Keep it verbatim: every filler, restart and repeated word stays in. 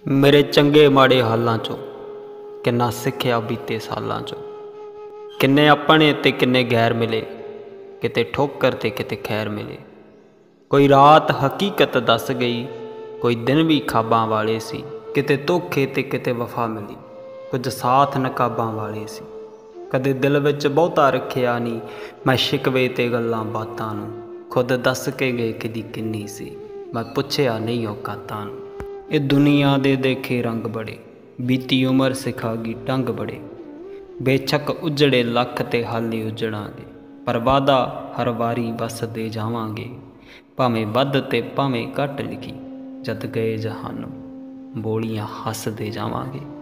मेरे चंगे माड़े हालां चों किन्ना सिक्ख्या बीते सालां चों। किन्ने अपने ते किन्ने गैर मिले, किते ठोकर ते किते खैर मिले। कोई रात हकीकत दस गई, कोई दिन भी खाबां वाले सी। किते धोखे ते किते वफा मिली, कुछ साथ नकाबां वाले सी। कदे दिल विच बहुता रखिया नहीं मैं शिकवे ते गल्लां बातां नूं। खुद दस के गए किदी किन्नी सी, मैं पुछया नहीं औकातां नूं। ये दुनिया दे देखे रंग बड़े, बीती उम्र सिखागी ढंग बड़े। बेशक उजड़े लख ते हाली उजड़ांगे, पर वादा हर वारी बस दे जावांगे। भावें वध ते भावें घट लिखी, जद गए जहानों बोलियां हस दे जावांगे।